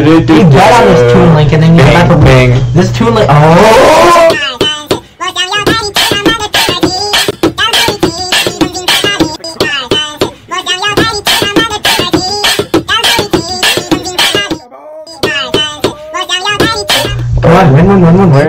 get on this Toon Link and then you have to bang. This Toon Link. Oh! Come on, win.